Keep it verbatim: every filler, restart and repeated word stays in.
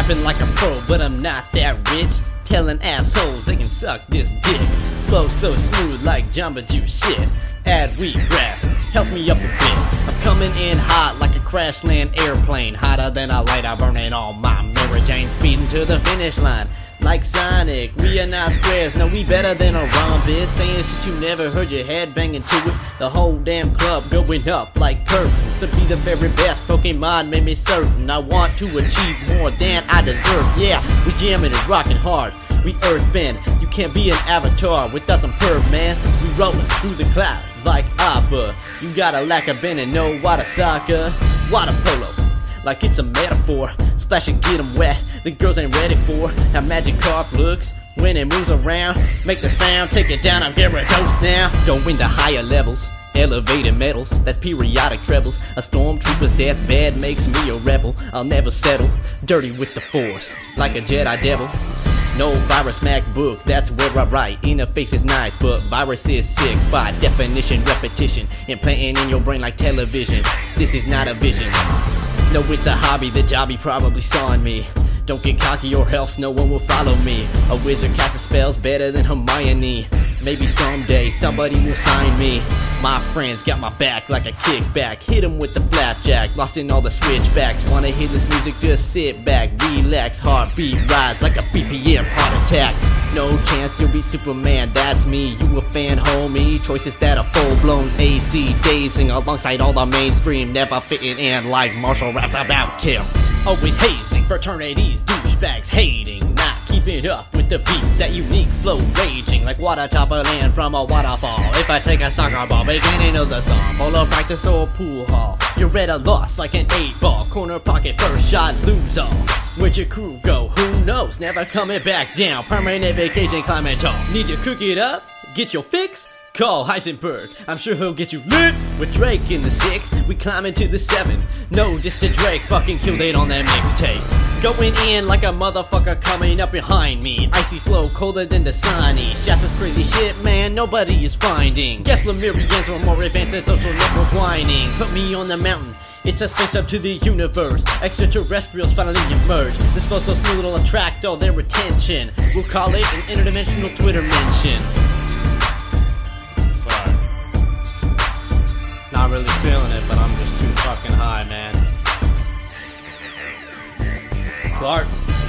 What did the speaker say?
rapping like a pro, but I'm not that rich. Telling assholes they can suck this dick. Flow so smooth like Jamba Juice shit. Add wheatgrass, help me up a bit. I'm coming in hot like a crash land airplane. Hotter than a light, I burn it on my Mary Jane. Speeding to the finish line like Sonic. We are not squares, no, we better than a rhombus. Saying shit you never heard, your head banging to it. The whole damn club going up like curtains. To be the very best Pokemon made me certain I want to achieve more than I deserve. Yeah, we jamming and rocking hard, we earthbend. You can't be an avatar without some perv, man. We rolling through the clouds like Abba. You got a lack of bend and no water soccer. Water polo, like it's a metaphor. Splash and get 'em wet, the girls ain't ready for how Magic Carp looks when it moves around. Make the sound, take it down, I'm Gyarados now. Going to higher levels, elevated metals, that's periodic trebles. A stormtrooper's deathbed makes me a rebel. I'll never settle, dirty with the force, like a Jedi devil. No virus MacBook, that's where I write. Interface is nice, but virus is sick. By definition, repetition, implanting in your brain like television. This is not a vision. No, it's a hobby, the jobby probably sawing me. Don't get cocky or else no one will follow me. A wizard casting spells better than Hermione. Maybe someday somebody will sign me. My friends got my back like a kickback. Hit 'em with the flapjack, lost in all the switchbacks. Wanna hear this music, just sit back, relax. Heartbeat rise like a B P M heart attack. No chance you'll be Superman, that's me. You a fan, homie? Choices that are full-blown A C dazing alongside all the mainstream, never fitting in like martial raps about Kim. Always hazing, fraternities, douchebags hating, not keeping up with the beat. That unique flow raging like water toppling from a waterfall. If I take a soccer ball, beginning of the song, polo practice or pool hall. You're at a loss like an eight ball, corner pocket, first shot, lose all. Where'd your crew go? Who knows? Never coming back down. Permanent vacation, climbing tall. Need to cook it up? Get your fix? Call Heisenberg, I'm sure he'll get you lit. With Drake in the six, we climbing to the seven. No, this to Drake, fucking killed it on that mixtape. Going in like a motherfucker coming up behind me. Icy flow, colder than the sunny. Shasta's crazy shit, man, nobody is finding. Guess Lemurians were more advanced than social network whining. Put me on the mountain, it's a space up to the universe. Extraterrestrials finally emerge. This flow so smooth it'll attract all their attention. We'll call it an interdimensional Twitter mention. Not really feeling it, but I'm just too fucking high, man. Clark.